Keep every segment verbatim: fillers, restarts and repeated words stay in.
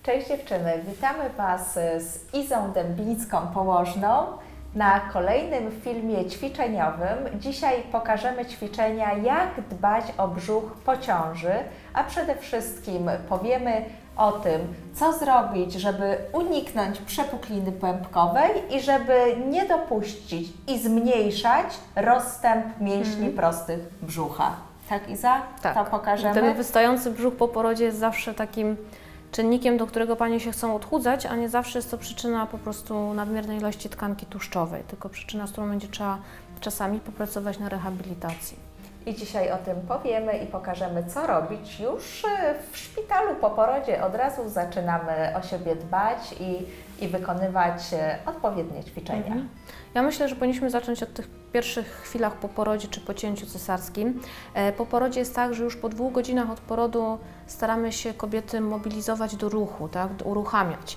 Cześć dziewczyny, witamy Was z Izą Dębińską Położną na kolejnym filmie ćwiczeniowym. Dzisiaj pokażemy ćwiczenia, jak dbać o brzuch po ciąży, a przede wszystkim powiemy o tym, co zrobić, żeby uniknąć przepukliny pępkowej i żeby nie dopuścić i zmniejszać rozstęp mięśni mm. prostych brzucha. Tak, Iza? Tak. To pokażemy? Ten wystający brzuch po porodzie jest zawsze takim czynnikiem, do którego Panie się chcą odchudzać, a nie zawsze jest to przyczyna po prostu nadmiernej ilości tkanki tłuszczowej, tylko przyczyna, z którą będzie trzeba czasami popracować na rehabilitacji. I dzisiaj o tym powiemy i pokażemy, co robić już w szpitalu po porodzie. Od razu zaczynamy o siebie dbać i, i wykonywać odpowiednie ćwiczenia. Mhm. Ja myślę, że powinniśmy zacząć od tych pierwszych chwilach po porodzie czy po cięciu cesarskim. Po porodzie jest tak, że już po dwóch godzinach od porodu staramy się kobiety mobilizować do ruchu, tak, uruchamiać.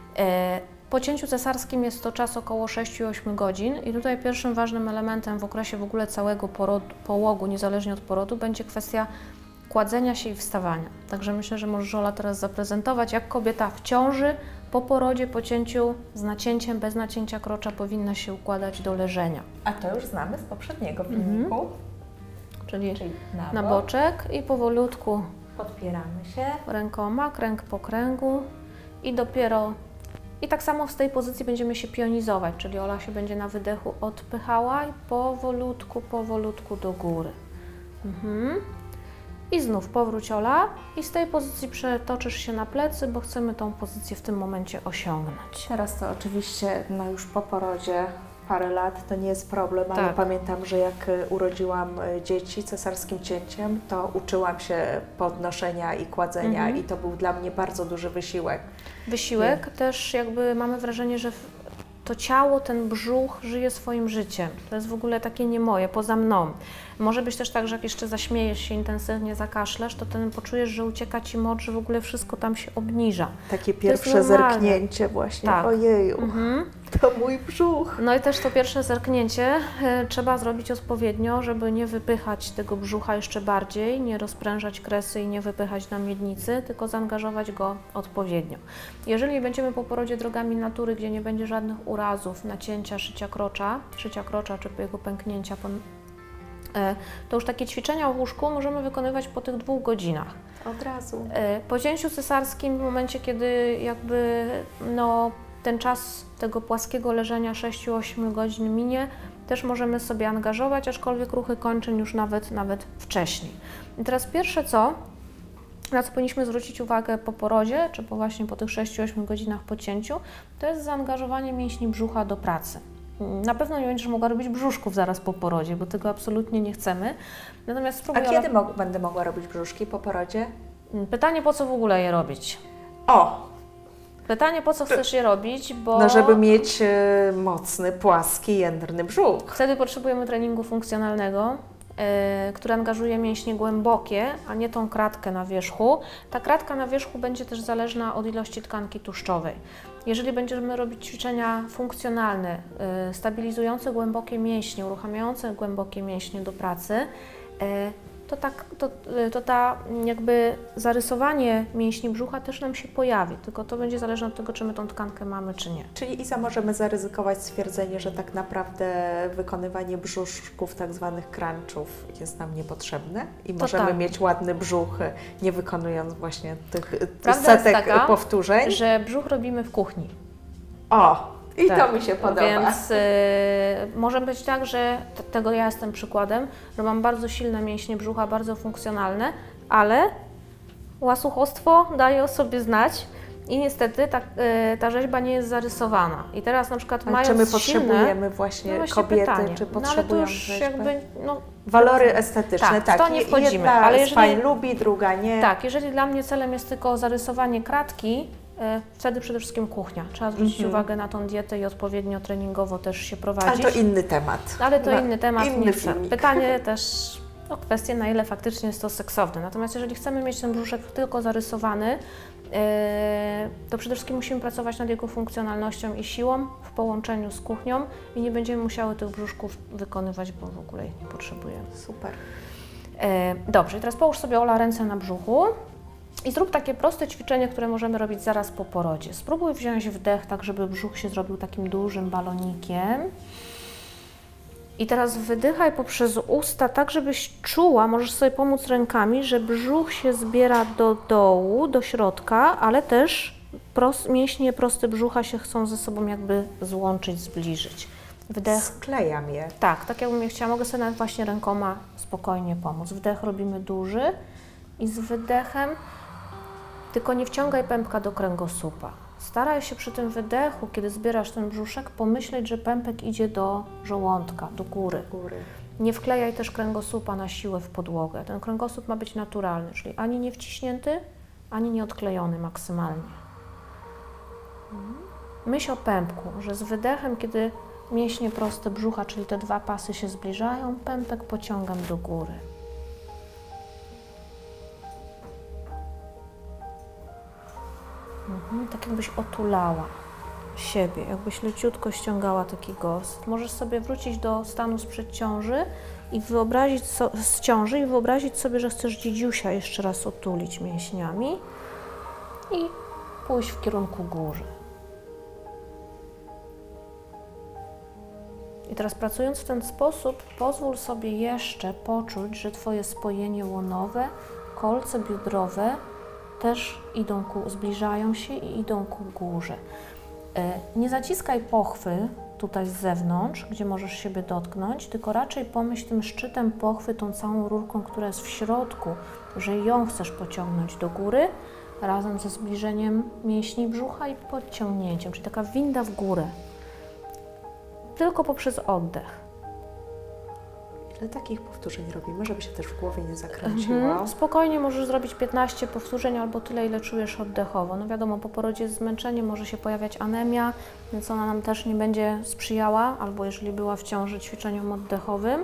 Po cięciu cesarskim jest to czas około sześciu do ośmiu godzin i tutaj pierwszym ważnym elementem w okresie w ogóle całego porodu, połogu, niezależnie od porodu, będzie kwestia kładzenia się i wstawania. Także myślę, że może Ola teraz zaprezentować, jak kobieta w ciąży, po porodzie, po cięciu, z nacięciem, bez nacięcia krocza powinna się układać do leżenia. A to już znamy z poprzedniego filmiku. Mhm. Czyli, Czyli na, na bok. boczek i powolutku podpieramy się rękoma, kręg po kręgu i dopiero i tak samo z tej pozycji będziemy się pionizować, czyli Ola się będzie na wydechu odpychała i powolutku, powolutku do góry. Mhm. I znów powróć, Ola, i z tej pozycji przetoczysz się na plecy, bo chcemy tą pozycję w tym momencie osiągnąć. Teraz to oczywiście no już po porodzie parę lat to nie jest problem, ale tak. Pamiętam, że jak urodziłam dzieci cesarskim cięciem, to uczyłam się podnoszenia i kładzenia mhm. i to był dla mnie bardzo duży wysiłek. Wysiłek, nie. Też jakby mamy wrażenie, że to ciało, ten brzuch żyje swoim życiem. To jest w ogóle takie nie moje, poza mną. Może być też tak, że jak jeszcze zaśmiejesz się intensywnie, zakaszlesz, to ten poczujesz, że ucieka Ci mocz, że w ogóle wszystko tam się obniża. Takie pierwsze zerknięcie właśnie, tak. Ojeju, mhm. to mój brzuch. No i też to pierwsze zerknięcie y, trzeba zrobić odpowiednio, żeby nie wypychać tego brzucha jeszcze bardziej, nie rozprężać kresy i nie wypychać na miednicy, tylko zaangażować go odpowiednio. Jeżeli będziemy po porodzie drogami natury, gdzie nie będzie żadnych urazów, nacięcia, szycia krocza, szycia krocza czy jego pęknięcia, to już takie ćwiczenia w łóżku możemy wykonywać po tych dwóch godzinach. Od razu. Po cięciu cesarskim, w momencie, kiedy jakby no, ten czas tego płaskiego leżenia sześciu do ośmiu godzin minie, też możemy sobie angażować, aczkolwiek ruchy kończyn już nawet, nawet wcześniej. I teraz pierwsze co, na co powinniśmy zwrócić uwagę po porodzie, czy po właśnie po tych sześciu do ośmiu godzinach po cięciu, to jest zaangażowanie mięśni brzucha do pracy. Na pewno nie będziesz mogła robić brzuszków zaraz po porodzie, bo tego absolutnie nie chcemy. Natomiast spróbuj, A kiedy mo będę mogła robić brzuszki po porodzie? Pytanie, po co w ogóle je robić? O! Pytanie, po co chcesz je robić, bo... No, żeby mieć y, mocny, płaski, jędrny brzuch. Wtedy potrzebujemy treningu funkcjonalnego, y, który angażuje mięśnie głębokie, a nie tą kratkę na wierzchu. Ta kratka na wierzchu będzie też zależna od ilości tkanki tłuszczowej. Jeżeli będziemy robić ćwiczenia funkcjonalne, y, stabilizujące głębokie mięśnie, uruchamiające głębokie mięśnie do pracy, y, to, tak, to, y, to ta jakby zarysowanie mięśni brzucha też nam się pojawi, tylko to będzie zależne od tego, czy my tą tkankę mamy, czy nie. Czyli Iza, możemy zaryzykować stwierdzenie, że tak naprawdę wykonywanie brzuszków, tak zwanych crunchów jest nam niepotrzebne i to możemy tak. mieć ładny brzuch, nie wykonując właśnie tych Prawda setek jest taka, powtórzeń. Że brzuch robimy w kuchni. O! I tak. to mi się podoba. Więc y, może być tak, że tego ja jestem przykładem, że mam bardzo silne mięśnie brzucha, bardzo funkcjonalne, ale łasuchostwo daje o sobie znać i niestety ta, y, ta rzeźba nie jest zarysowana. I teraz na przykład ale mając czy my silne, potrzebujemy właśnie, no właśnie kobiety, pytanie. czy No, potrzebują ale to już jakby, no, walory estetyczne, tak, tak. w to nie wchodzimy. Jedna ale z jeżeli, pań lubi, druga nie. Tak, jeżeli dla mnie celem jest tylko zarysowanie kratki, wtedy przede wszystkim kuchnia. Trzeba zwrócić mm-hmm. uwagę na tą dietę i odpowiednio treningowo też się prowadzić. Ale to inny temat. Ale to no, inny temat, inny nie chcę. filmik. Pytanie też o kwestię, na ile faktycznie jest to seksowne. Natomiast jeżeli chcemy mieć ten brzuszek tylko zarysowany, yy, to przede wszystkim musimy pracować nad jego funkcjonalnością i siłą w połączeniu z kuchnią i nie będziemy musiały tych brzuszków wykonywać, bo w ogóle ich nie potrzebujemy. Super. Yy, dobrze, teraz połóż sobie, Ola, ręce na brzuchu. I zrób takie proste ćwiczenie, które możemy robić zaraz po porodzie. Spróbuj wziąć wdech, tak żeby brzuch się zrobił takim dużym balonikiem. I teraz wydychaj poprzez usta, tak żebyś czuła, możesz sobie pomóc rękami, że brzuch się zbiera do dołu, do środka, ale też prost, mięśnie prosty brzucha się chcą ze sobą jakby złączyć, zbliżyć. Wdech. Sklejam je. Tak, tak jakbym je chciała. Mogę sobie nawet właśnie rękoma spokojnie pomóc. Wdech robimy duży i z wydechem, tylko nie wciągaj pępka do kręgosłupa. Staraj się przy tym wydechu, kiedy zbierasz ten brzuszek, pomyśleć, że pępek idzie do żołądka, do góry. góry. Nie wklejaj też kręgosłupa na siłę w podłogę. Ten kręgosłup ma być naturalny, czyli ani nie wciśnięty, ani nie odklejony maksymalnie. Myśl o pępku, że z wydechem, kiedy mięśnie proste brzucha, czyli te dwa pasy się zbliżają, pępek pociągam do góry. Mhm, tak jakbyś otulała siebie, jakbyś leciutko ściągała taki gos. Możesz sobie wrócić do stanu sprzed ciąży i wyobrazić so, z ciąży i wyobrazić sobie, że chcesz dziedziusia jeszcze raz otulić mięśniami i pójść w kierunku góry. I teraz pracując w ten sposób, pozwól sobie jeszcze poczuć, że Twoje spojenie łonowe, kolce biodrowe też idą ku, zbliżają się i idą ku górze. Nie zaciskaj pochwy tutaj z zewnątrz, gdzie możesz siebie dotknąć, tylko raczej pomyśl tym szczytem pochwy, tą całą rurką, która jest w środku, że ją chcesz pociągnąć do góry, razem ze zbliżeniem mięśni brzucha i podciągnięciem, czyli taka winda w górę. Tylko poprzez oddech. Ile takich powtórzeń robimy, żeby się też w głowie nie zakręciło? Mhm. Spokojnie możesz zrobić piętnaście powtórzeń albo tyle, ile czujesz oddechowo. No wiadomo, po porodzie jest zmęczenie, może się pojawiać anemia, więc ona nam też nie będzie sprzyjała, albo jeżeli była w ciąży, ćwiczeniom oddechowym.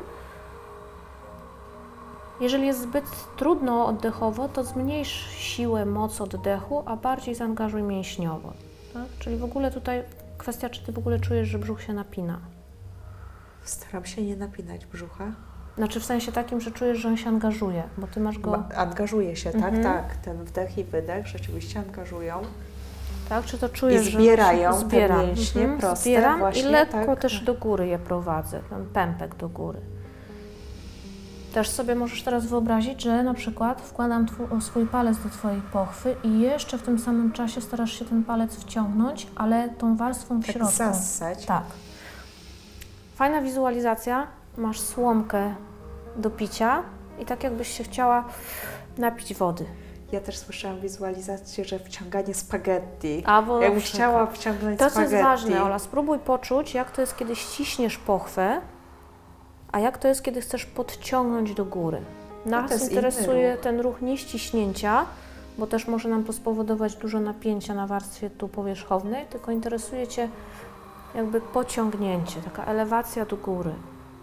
Jeżeli jest zbyt trudno oddechowo, to zmniejsz siłę, moc oddechu, a bardziej zaangażuj mięśniowo. Tak? Czyli w ogóle tutaj kwestia, czy Ty w ogóle czujesz, że brzuch się napina. Staram się nie napinać brzucha. Znaczy w sensie takim, że czujesz, że on się angażuje, bo Ty masz go... Angażuje się, mhm. tak, tak. Ten wdech i wydech rzeczywiście angażują. Tak, czy to czujesz, I zbierają że zbieram. te mięśnie mhm. proste Zbieram właśnie, i lekko tak. też do góry je prowadzę, ten pępek do góry. Też sobie możesz teraz wyobrazić, że na przykład wkładam twój, swój palec do Twojej pochwy i jeszcze w tym samym czasie starasz się ten palec wciągnąć, ale tą warstwą w tak środku. zassać. Tak. Fajna wizualizacja. Masz słomkę do picia i tak jakbyś się chciała napić wody. Ja też słyszałam wizualizację, że wciąganie spaghetti. A, bo Jakbym chciała wciągnąć to, spaghetti. co jest ważne, Ola, spróbuj poczuć, jak to jest, kiedy ściśniesz pochwę, a jak to jest, kiedy chcesz podciągnąć do góry. Nas interesuje ruch. ten ruch nie ściśnięcia, bo też może nam to spowodować dużo napięcia na warstwie tu powierzchownej, tylko interesuje Cię jakby pociągnięcie, taka elewacja do góry.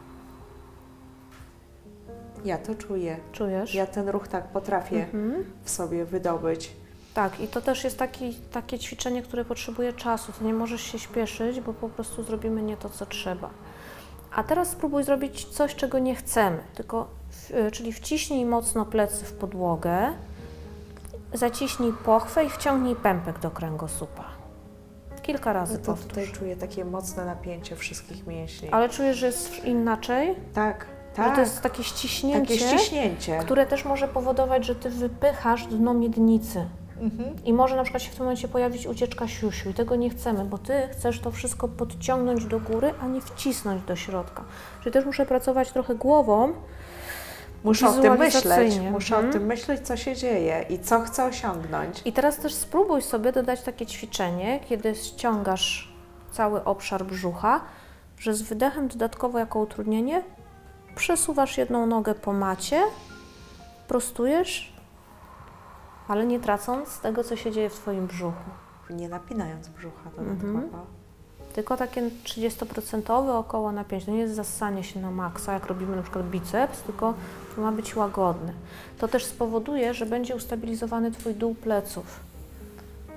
Ja to czuję. Czujesz? Ja ten ruch tak potrafię mhm. w sobie wydobyć. Tak, i to też jest taki, takie ćwiczenie, które potrzebuje czasu. To nie możesz się śpieszyć, bo po prostu zrobimy nie to, co trzeba. A teraz spróbuj zrobić coś, czego nie chcemy, tylko, w, czyli wciśnij mocno plecy w podłogę, zaciśnij pochwę i wciągnij pępek do kręgosłupa. Kilka razy no to powtórz. Tutaj czuję takie mocne napięcie wszystkich mięśni. Ale czujesz, że jest inaczej? Tak, tak. Że to jest takie ściśnięcie, takie ściśnięcie, które też może powodować, że Ty wypychasz dno miednicy. Mhm. I może na przykład się w tym momencie pojawić ucieczka siusiu i tego nie chcemy, bo Ty chcesz to wszystko podciągnąć do góry, a nie wcisnąć do środka. Czyli też muszę pracować trochę głową. Muszę o tym myśleć, muszę mhm. o tym myśleć, co się dzieje i co chcę osiągnąć. I teraz też spróbuj sobie dodać takie ćwiczenie, kiedy ściągasz cały obszar brzucha, że z wydechem dodatkowo jako utrudnienie przesuwasz jedną nogę po macie, prostujesz, ale nie tracąc tego, co się dzieje w Twoim brzuchu. Nie napinając brzucha dodatkowo. Mhm. Tylko takie trzydziestoprocentowe około napięcie. To nie jest zassanie się na maksa, jak robimy na przykład biceps, tylko to ma być łagodne. To też spowoduje, że będzie ustabilizowany Twój dół pleców.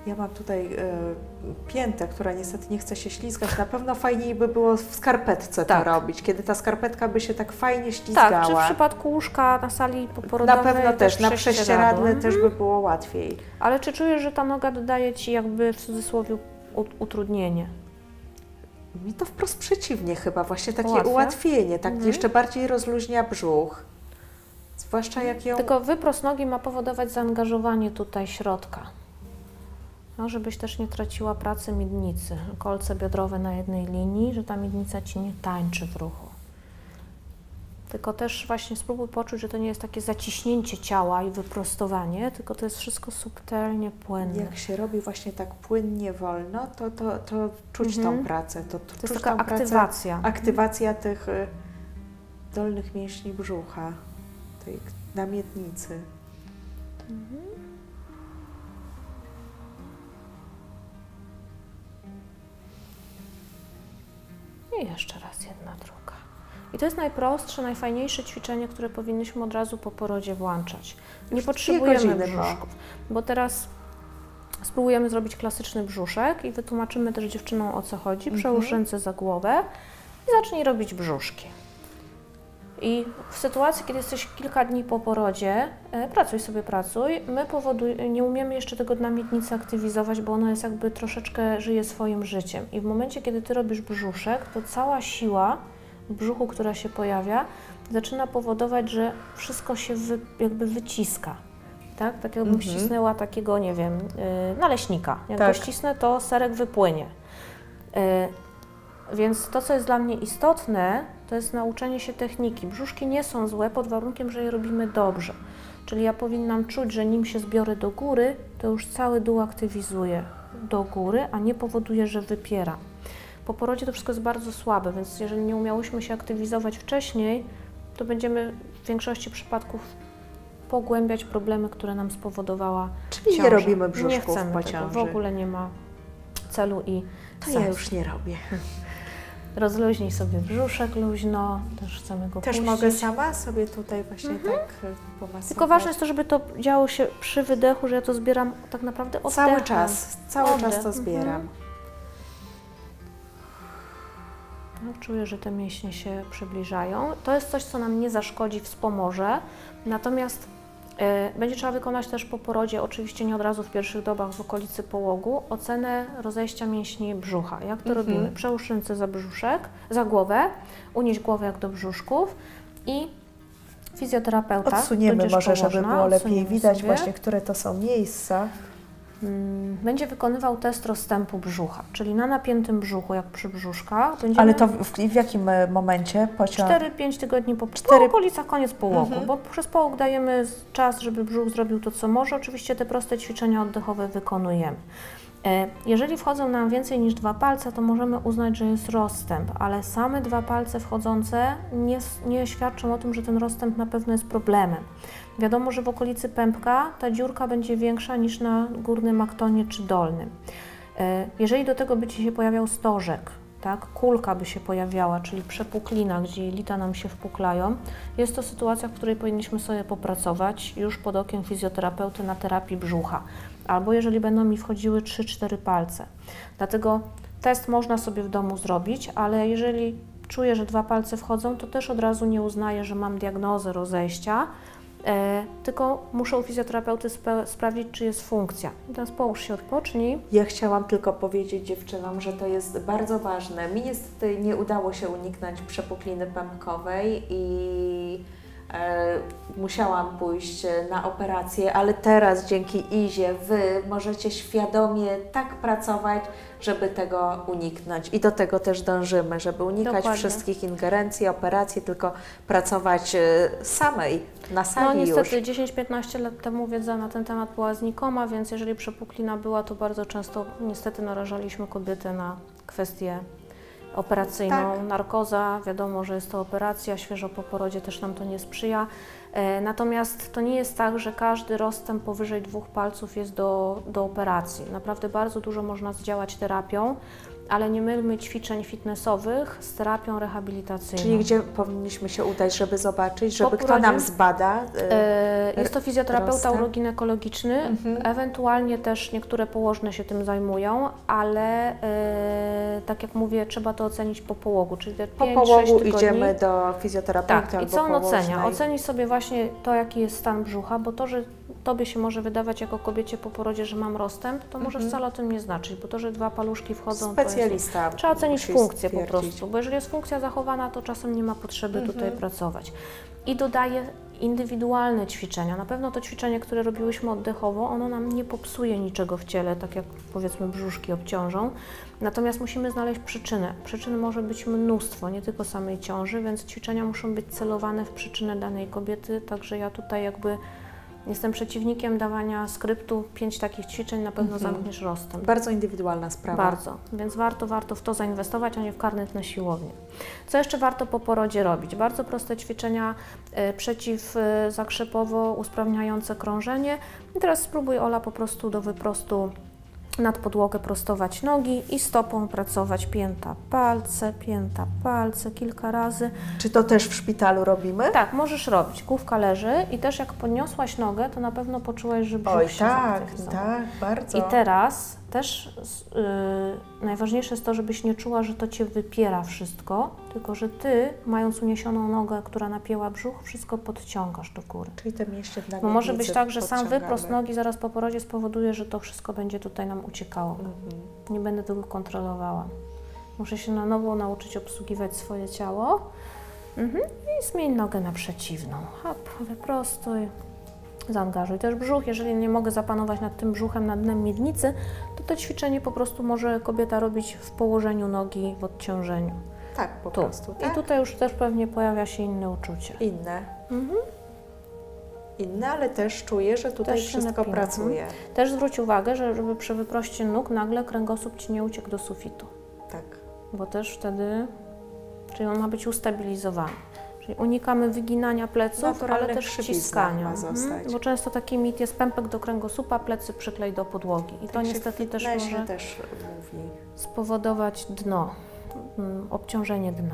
Ja mam tutaj y, piętę, która niestety nie chce się ślizgać. Na pewno fajniej by było w skarpetce tak. to robić, kiedy ta skarpetka by się tak fajnie ślizgała. Tak, czy w przypadku łóżka na sali poporodowej na pewno też, też na prześcieradle mhm. też by było łatwiej. Ale czy czujesz, że ta noga dodaje Ci jakby w cudzysłowie utrudnienie? Mi to wprost przeciwnie chyba, właśnie takie Ułatwia? ułatwienie, tak Mhm. jeszcze bardziej rozluźnia brzuch. Zwłaszcza jak ją... Tylko wyprost nogi ma powodować zaangażowanie tutaj środka. No, żebyś też nie traciła pracy miednicy. Kolce biodrowe na jednej linii, że ta miednica Ci nie tańczy w ruchu. Tylko też właśnie spróbuj poczuć, że to nie jest takie zaciśnięcie ciała i wyprostowanie, tylko to jest wszystko subtelnie, płynne. Jak się robi właśnie tak płynnie, wolno, to, to, to czuć mhm. tą pracę. To, to, to czuć jest taka tą aktywacja. Pracę, aktywacja tych y, dolnych mięśni brzucha, tej na miednicy. Mhm. I jeszcze raz jedna, druga. I to jest najprostsze, najfajniejsze ćwiczenie, które powinniśmy od razu po porodzie włączać. Nie Już potrzebujemy brzuszków, bo teraz spróbujemy zrobić klasyczny brzuszek i wytłumaczymy też dziewczynom, o co chodzi. Mhm. Przełóż ręce za głowę i zacznij robić brzuszki. I w sytuacji, kiedy jesteś kilka dni po porodzie, e, pracuj sobie, pracuj. My powoduj, nie umiemy jeszcze tego dna miednicy aktywizować, bo ono jest jakby troszeczkę żyje swoim życiem. I w momencie, kiedy Ty robisz brzuszek, to cała siła w brzuchu, która się pojawia, zaczyna powodować, że wszystko się wy, jakby wyciska. Tak, tak jakbym mhm. ścisnęła takiego, nie wiem, yy, naleśnika. Jak tak. go ścisnę, to serek wypłynie. Yy, Więc to, co jest dla mnie istotne, to jest nauczenie się techniki. Brzuszki nie są złe pod warunkiem, że je robimy dobrze. Czyli ja powinnam czuć, że nim się zbiorę do góry, to już cały dół aktywizuję do góry, a nie powoduje, że wypiera. Po porodzie to wszystko jest bardzo słabe, więc jeżeli nie umiałyśmy się aktywizować wcześniej, to będziemy w większości przypadków pogłębiać problemy, które nam spowodowała Czyli ciąża. nie robimy brzuszków nie chcemy po tego, ciąży. w ogóle nie ma celu i To sensu. ja już nie robię. Rozluźnij sobie brzuszek luźno, też chcemy go Też puścić. mogę sama sobie tutaj właśnie mhm. tak pomasować. Tylko ważne jest to, żeby to działo się przy wydechu, że ja to zbieram tak naprawdę oddechem. Cały czas, cały Oddech. czas to zbieram. Mhm. No, czuję, że te mięśnie się przybliżają. To jest coś, co nam nie zaszkodzi, wspomoże. Natomiast y, będzie trzeba wykonać też po porodzie, oczywiście nie od razu w pierwszych dobach, w okolicy połogu, ocenę rozejścia mięśni brzucha. Jak to mhm. robimy? Przełóż ręce za brzuszek, za głowę, unieś głowę jak do brzuszków i fizjoterapeuta. Odsuniemy może, położna, żeby było lepiej widać sobie. właśnie, które to są miejsca. Będzie wykonywał test rozstępu brzucha, czyli na napiętym brzuchu, jak przy brzuszkach. Będziemy... Ale to w, w jakim momencie? cztery pięć tygodni po, cztery... po okolicach koniec połogu, mhm. bo przez połóg dajemy czas, żeby brzuch zrobił to, co może. Oczywiście te proste ćwiczenia oddechowe wykonujemy. Jeżeli wchodzą nam więcej niż dwa palce, to możemy uznać, że jest rozstęp, ale same dwa palce wchodzące nie, nie świadczą o tym, że ten rozstęp na pewno jest problemem. Wiadomo, że w okolicy pępka ta dziurka będzie większa niż na górnym aktonie czy dolnym. Jeżeli do tego by Ci się pojawiał stożek, tak, kulka by się pojawiała, czyli przepuklina, gdzie jelita nam się wpuklają, jest to sytuacja, w której powinniśmy sobie popracować już pod okiem fizjoterapeuty na terapii brzucha. Albo jeżeli będą mi wchodziły trzy cztery palce. Dlatego test można sobie w domu zrobić, ale jeżeli czuję, że dwa palce wchodzą, to też od razu nie uznaję, że mam diagnozę rozejścia, e, tylko muszę u fizjoterapeuty spe- sprawdzić, czy jest funkcja. I teraz połóż się, odpocznij. Ja chciałam tylko powiedzieć dziewczynom, że to jest bardzo ważne. Mi niestety nie udało się uniknąć przepukliny pępkowej i E, musiałam pójść na operację, ale teraz dzięki Izie Wy możecie świadomie tak pracować, żeby tego uniknąć. I do tego też dążymy, żeby unikać Dokładnie. wszystkich ingerencji, operacji, tylko pracować samej, na sali No niestety już. dziesięć piętnaście lat temu wiedza na ten temat była znikoma, więc jeżeli przepuklina była, to bardzo często niestety narażaliśmy kobiety na kwestie operacyjną, tak. narkoza, wiadomo, że jest to operacja, świeżo po porodzie też nam to nie sprzyja. Natomiast to nie jest tak, że każdy rozstęp powyżej dwóch palców jest do, do operacji. Naprawdę bardzo dużo można zdziałać terapią, ale nie mylmy ćwiczeń fitnessowych z terapią rehabilitacyjną. Czyli gdzie powinniśmy się udać, żeby zobaczyć, żeby Po kto nam zbada? Yy, jest to fizjoterapeuta rozstęp? uroginekologiczny, mhm. ewentualnie też niektóre położne się tym zajmują, ale yy, tak jak mówię, trzeba to ocenić po połogu, czyli te po pięć, połogu sześć tygodni. Idziemy do fizjoterapeuty. Tak, i co on ocenia? Oceni sobie właśnie to, jaki jest stan brzucha, bo to, że Tobie się może wydawać jako kobiecie po porodzie, że mam rozstęp, to może wcale o tym nie znaczyć, bo to, że dwa paluszki wchodzą, Specjalista. To jest, trzeba ocenić funkcję po stwierdzić. prostu, bo jeżeli jest funkcja zachowana, to czasem nie ma potrzeby Mhm. tutaj pracować. I dodaję indywidualne ćwiczenia. Na pewno to ćwiczenie, które robiłyśmy oddechowo, ono nam nie popsuje niczego w ciele, tak jak powiedzmy brzuszki obciążą. Natomiast musimy znaleźć przyczynę. Przyczyn może być mnóstwo, nie tylko samej ciąży, więc ćwiczenia muszą być celowane w przyczynę danej kobiety, także ja tutaj jakby jestem przeciwnikiem dawania skryptu, pięć takich ćwiczeń, na pewno mhm. zamkniesz rozstęp. Bardzo indywidualna sprawa. Bardzo, więc warto, warto w to zainwestować, a nie w karnet na siłownię. Co jeszcze warto po porodzie robić? Bardzo proste ćwiczenia y, przeciwzakrzepowo usprawniające krążenie. I teraz spróbuj, Ola, po prostu do wyprostu nad podłogę prostować nogi i stopą pracować pięta, palce, pięta, palce kilka razy. Czy to też w szpitalu robimy? Tak, możesz robić. Główka leży i też jak podniosłaś nogę, to na pewno poczułaś, że brzuch Oj, się tak, zaaktywizował. tak, bardzo. I teraz też yy, najważniejsze jest to, żebyś nie czuła, że to Cię wypiera wszystko, tylko że Ty, mając uniesioną nogę, która napięła brzuch, wszystko podciągasz do góry. Czyli te mięśnie dla Bo może być tak, że sam wyprost nogi zaraz po porodzie spowoduje, że to wszystko będzie tutaj nam uciekało. Mhm. Nie będę tego kontrolowała. Muszę się na nowo nauczyć obsługiwać swoje ciało. Mhm. I zmień nogę na przeciwną. Hop, wyprostuj. Zaangażuj też brzuch. Jeżeli nie mogę zapanować nad tym brzuchem, nad dnem miednicy, to to ćwiczenie po prostu może kobieta robić w położeniu nogi w odciążeniu. Tak, po tu. prostu. Tak? I tutaj już też pewnie pojawia się inne uczucie. Inne. Mhm. Inne, ale też czuję, że tutaj też wszystko napina. pracuje. Też zwróć uwagę, że żeby przy wyproście nóg nagle kręgosłup Ci nie uciekł do sufitu. Tak. Bo też wtedy, czyli on ma być ustabilizowany. Czyli unikamy wyginania pleców, ale też ściskania. Mhm. Bo często taki mit jest pępek do kręgosłupa, plecy przyklej do podłogi. I tak to niestety też może też mówi. spowodować dno, obciążenie dna.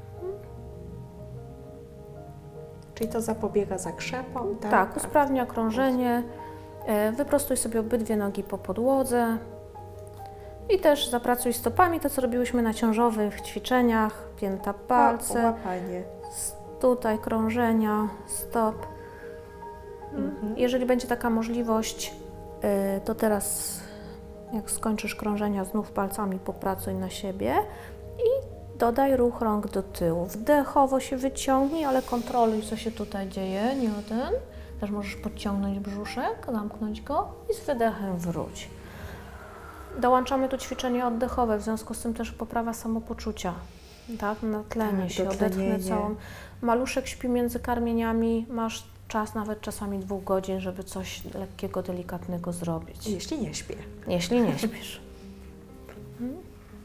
Czyli to zapobiega zakrzepom, tak? Tak, usprawnia krążenie. Wyprostuj sobie obydwie nogi po podłodze. I też zapracuj stopami, to co robiłyśmy na ciążowych ćwiczeniach, pięta, palce, łapanie. Tutaj krążenia, stop. Mhm. Jeżeli będzie taka możliwość, to teraz jak skończysz krążenia, znów palcami popracuj na siebie i dodaj ruch rąk do tyłu. Wdechowo się wyciągnij, ale kontroluj, co się tutaj dzieje, nie o ten. Też możesz podciągnąć brzuszek, zamknąć go i z wydechem wróć. Dołączamy tu ćwiczenie oddechowe, w związku z tym też poprawa samopoczucia, tak? Natlenie tak, się, odetchnę całą. Maluszek śpi między karmieniami, masz czas nawet czasami dwóch godzin, żeby coś lekkiego, delikatnego zrobić. Jeśli nie śpię. Jeśli nie śpisz. Hmm?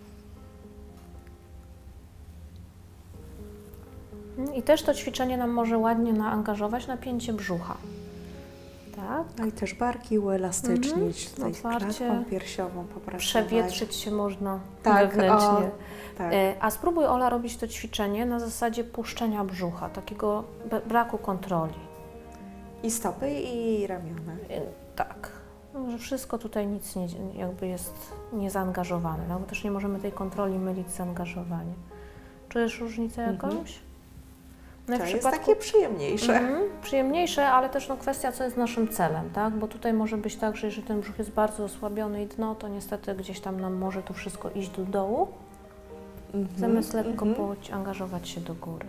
I też to ćwiczenie nam może ładnie naangażować napięcie brzucha. Tak. No i też barki uelastycznić, mhm. tutaj Otwarcie, klatką piersiową popracować. Przewietrzyć się można tak, wewnętrznie. O, tak. A spróbuj, Ola, robić to ćwiczenie na zasadzie puszczenia brzucha, takiego braku kontroli. I stopy, i ramiona. Tak. Że wszystko tutaj nic nie, jakby jest niezaangażowane, no bo też nie możemy tej kontroli mylić z zaangażowaniem. Czujesz różnicę jakąś? Mhm. No to jest takie przyjemniejsze. Mm, przyjemniejsze, ale też no, kwestia, co jest naszym celem, tak? Bo tutaj może być tak, że jeżeli ten brzuch jest bardzo osłabiony i dno, to niestety gdzieś tam nam może to wszystko iść do dołu, mm -hmm, zamiast lekko mm -hmm. angażować się do góry.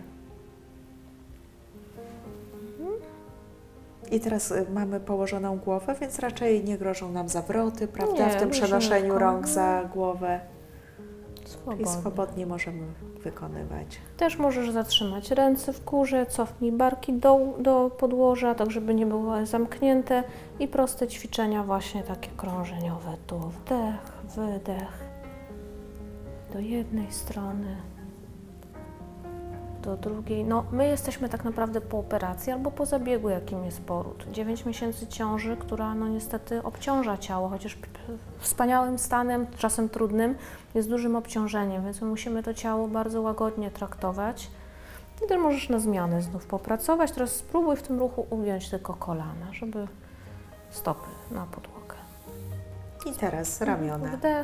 Mm. I teraz mamy położoną głowę, więc raczej nie grożą nam zawroty, prawda? Nie, w tym przenoszeniu rąk za głowę. Swobodnie. I swobodnie możemy wykonywać. Też możesz zatrzymać ręce w górze, cofnij barki do, do podłoża, tak żeby nie były zamknięte i proste ćwiczenia właśnie takie krążeniowe. Tu wdech, wydech do jednej strony do drugiej. No, my jesteśmy tak naprawdę po operacji albo po zabiegu, jakim jest poród. dziewięć miesięcy ciąży, która no niestety obciąża ciało, chociaż wspaniałym stanem, czasem trudnym, jest dużym obciążeniem, więc my musimy to ciało bardzo łagodnie traktować. I też możesz na zmianę znów popracować. Teraz spróbuj w tym ruchu ugiąć tylko kolana, żeby stopy na podłogę. I teraz ramiona. Wdech,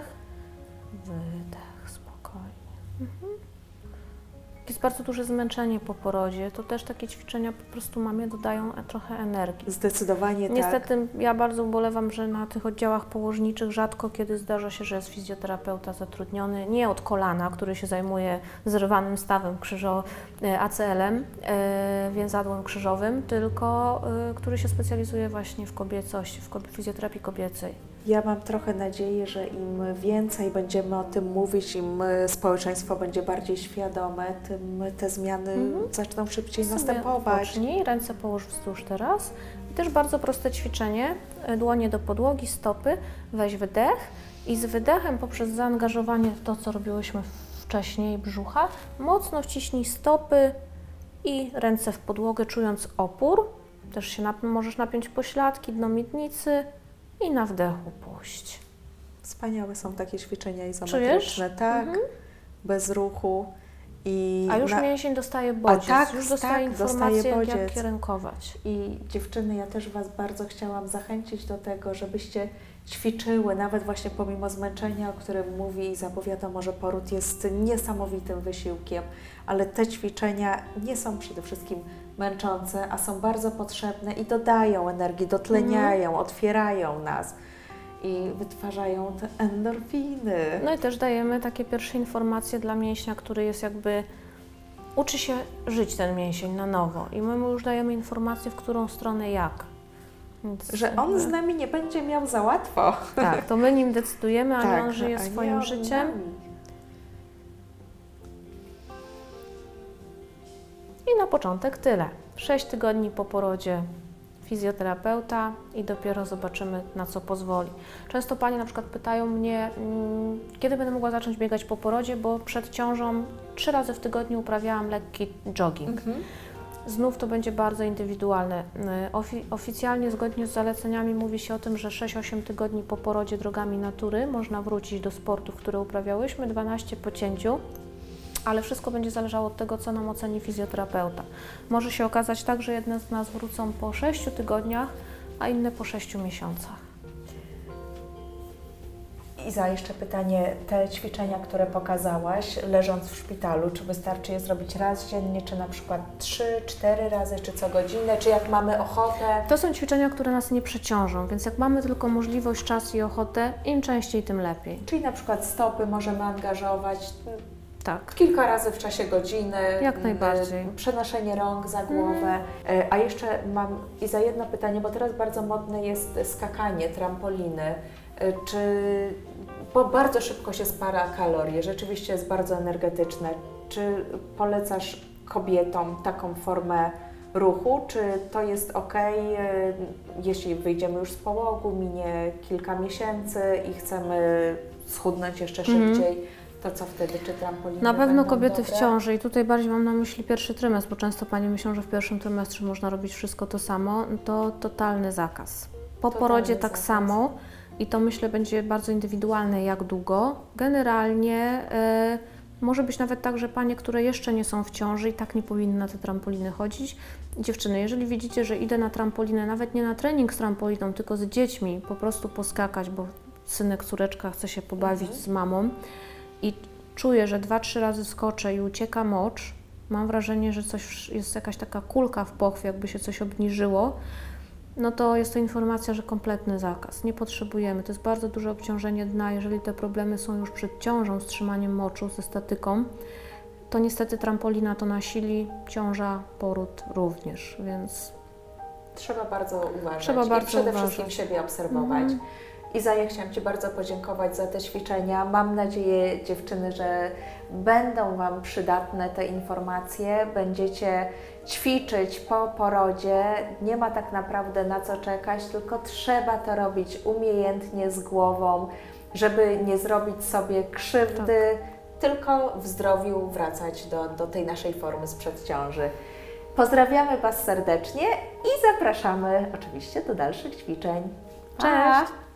wydech, spokojnie. Mhm. Jest bardzo duże zmęczenie po porodzie, to też takie ćwiczenia po prostu mamie dodają trochę energii. Zdecydowanie tak. Niestety ja bardzo ubolewam, że na tych oddziałach położniczych rzadko kiedy zdarza się, że jest fizjoterapeuta zatrudniony, nie od kolana, który się zajmuje zrywanym stawem krzyżo, A C L-em, e, więzadłem krzyżowym, tylko e, który się specjalizuje właśnie w kobiecości, w fizjoterapii kobiecej. Ja mam trochę nadzieję, że im więcej będziemy o tym mówić, im społeczeństwo będzie bardziej świadome, tym te zmiany mhm. zaczną szybciej Sobie następować. Pocznij, ręce połóż wzdłuż teraz. I też bardzo proste ćwiczenie, dłonie do podłogi, stopy, weź wydech i z wydechem poprzez zaangażowanie w to, co robiłyśmy wcześniej, brzucha, mocno wciśnij stopy i ręce w podłogę, czując opór. Też się nap możesz napiąć pośladki, dno miednicy. I na wdechu puść. Wspaniałe są takie ćwiczenia izometryczne, tak, mhm. bez ruchu. I A już na... mięsień dostaje bodziec, tak, już dostaje tak, informację, dostaje jak, jak kierunkować. I dziewczyny, ja też Was bardzo chciałam zachęcić do tego, żebyście ćwiczyły, nawet właśnie pomimo zmęczenia, o którym mówi i zapowiada, że poród jest niesamowitym wysiłkiem, ale te ćwiczenia nie są przede wszystkim męczące, a są bardzo potrzebne i dodają energii, dotleniają, mm. otwierają nas i wytwarzają te endorfiny. No i też dajemy takie pierwsze informacje dla mięśnia, który jest jakby, uczy się żyć ten mięsień na nowo i my mu już dajemy informację, w którą stronę jak. Więc, że on z nami nie będzie miał za łatwo. Tak, to my nim decydujemy, a tak, nie on żyje swoim on życiem. Nami. I na początek tyle. sześć tygodni po porodzie fizjoterapeuta i dopiero zobaczymy, na co pozwoli. Często panie na przykład pytają mnie, hmm, kiedy będę mogła zacząć biegać po porodzie, bo przed ciążą trzy razy w tygodniu uprawiałam lekki jogging. Mhm. Znów to będzie bardzo indywidualne. Ofi oficjalnie, zgodnie z zaleceniami, mówi się o tym, że sześć osiem tygodni po porodzie drogami natury można wrócić do sportów, które uprawiałyśmy, dwanaście po cięciu. Ale wszystko będzie zależało od tego, co nam oceni fizjoterapeuta. Może się okazać tak, że jedne z nas wrócą po sześciu tygodniach, a inne po sześciu miesiącach. Iza, jeszcze pytanie, te ćwiczenia, które pokazałaś, leżąc w szpitalu, czy wystarczy je zrobić raz dziennie, czy na przykład trzy, cztery razy, czy co godzinę, czy jak mamy ochotę? To są ćwiczenia, które nas nie przeciążą, więc jak mamy tylko możliwość, czas i ochotę, im częściej, tym lepiej. Czyli na przykład stopy możemy angażować tak. kilka razy w czasie godziny. Jak najbardziej. Przenoszenie rąk za głowę. Mm. A jeszcze mam i za jedno pytanie, bo teraz bardzo modne jest skakanie, trampoliny. Czy, bo bardzo szybko się spala kalorie, rzeczywiście jest bardzo energetyczne. Czy polecasz kobietom taką formę ruchu, czy to jest ok, jeśli wyjdziemy już z połogu, minie kilka miesięcy i chcemy schudnąć jeszcze szybciej, mm. to co wtedy, czy trampoliny Na pewno kobiety dobre? w ciąży i tutaj bardziej mam na myśli pierwszy trymestr, bo często panie myślą, że w pierwszym trymestrze można robić wszystko to samo, to totalny zakaz. Po totalny porodzie tak zakaz. samo i to myślę będzie bardzo indywidualne jak długo. Generalnie y, może być nawet tak, że panie, które jeszcze nie są w ciąży i tak nie powinny na te trampoliny chodzić. Dziewczyny, jeżeli widzicie, że idę na trampolinę, nawet nie na trening z trampoliną, tylko z dziećmi, po prostu poskakać, bo synek, córeczka chce się pobawić mhm. z mamą, i czuję, że dwa, trzy razy skoczę i ucieka mocz, mam wrażenie, że coś jest jakaś taka kulka w pochwie, jakby się coś obniżyło, no to jest to informacja, że kompletny zakaz. Nie potrzebujemy. To jest bardzo duże obciążenie dna. Jeżeli te problemy są już przed ciążą, z trzymaniem moczu, ze statyką, to niestety trampolina to nasili, ciąża, poród również, więc... Trzeba bardzo uważać. Trzeba I bardzo przede uważać. wszystkim siebie obserwować. Mm. Iza, ja chciałam Ci bardzo podziękować za te ćwiczenia. Mam nadzieję, dziewczyny, że będą Wam przydatne te informacje. Będziecie ćwiczyć po porodzie. Nie ma tak naprawdę na co czekać, tylko trzeba to robić umiejętnie, z głową, żeby nie zrobić sobie krzywdy. Tak. tylko w zdrowiu wracać do, do tej naszej formy sprzed ciąży. Pozdrawiamy Was serdecznie i zapraszamy oczywiście do dalszych ćwiczeń. Cześć!